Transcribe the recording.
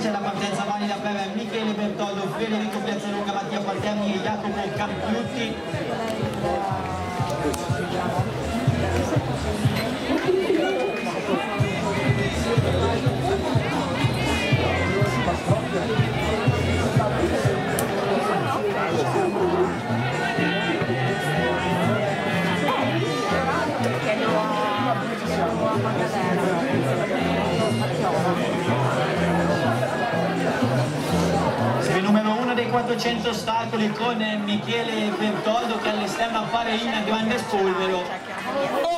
c'è la partenza valida per Michele Bertoldo, Federico Piazzalunga, Mattia Palterni e Jacopo Campiutti. Il numero 1 dei 400 ostacoli con Michele Bertoldo che all'esterno appare in grande spolvero.